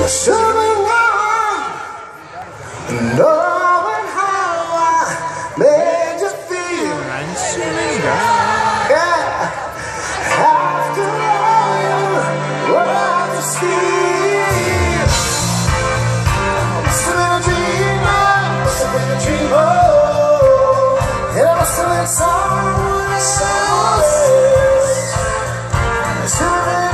Should've been wrong, knowing how I made you feel. Yeah, after all you were to steal. Must have been a dream, must have been a dream. Oh, it must have been someone else. It should have been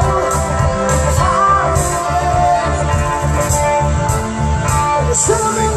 Should have been